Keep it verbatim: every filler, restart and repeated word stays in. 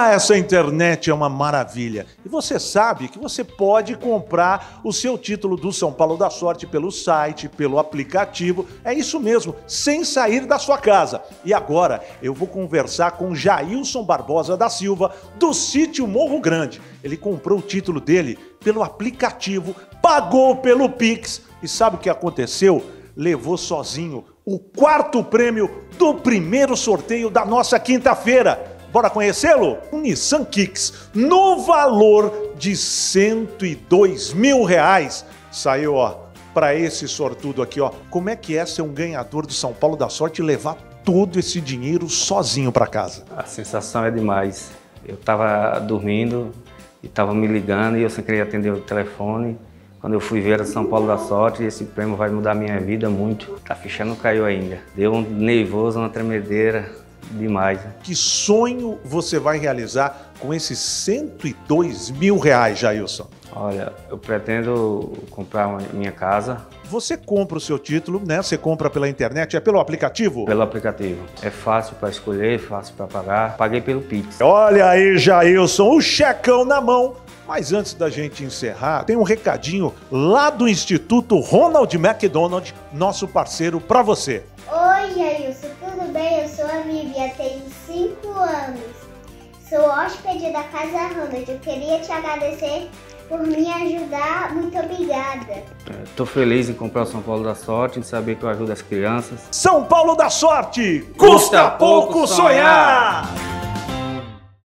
Ah, essa internet é uma maravilha. E você sabe que você pode comprar o seu título do São Paulo da Sorte pelo site, pelo aplicativo. É isso mesmo, sem sair da sua casa. E agora eu vou conversar com Jailson Barbosa da Silva, do sítio Morro Grande. Ele comprou o título dele pelo aplicativo, pagou pelo Pix. E sabe o que aconteceu? Levou sozinho o quarto prêmio do primeiro sorteio da nossa quinta-feira. Bora conhecê-lo? Um Nissan Kicks no valor de cento e dois mil reais. Saiu, ó, para esse sortudo aqui, ó. Como é que é ser um ganhador do São Paulo da Sorte e levar todo esse dinheiro sozinho para casa? A sensação é demais. Eu tava dormindo e tava me ligando e eu sem querer atender o telefone. Quando eu fui ver a São Paulo da Sorte, esse prêmio vai mudar minha vida muito. A ficha não caiu ainda. Deu um nervoso, uma tremedeira. Demais. Né? Que sonho você vai realizar com esses cento e dois mil reais, Jailson? Olha, eu pretendo comprar uma minha casa. Você compra o seu título, né? Você compra pela internet, é pelo aplicativo? Pelo aplicativo. É fácil para escolher, fácil para pagar. Paguei pelo Pix. Olha aí, Jailson, o checão na mão. Mas antes da gente encerrar, tem um recadinho lá do Instituto Ronald McDonald, nosso parceiro, para você. Oi, Jailson, tudo bem? Eu sou a Vivian, tenho cinco anos. Sou hóspede da Casa Ronald. Eu queria te agradecer por me ajudar. Muito obrigada. Estou feliz em comprar o São Paulo da Sorte, em saber que eu ajudo as crianças. São Paulo da Sorte! Custa pouco sonhar!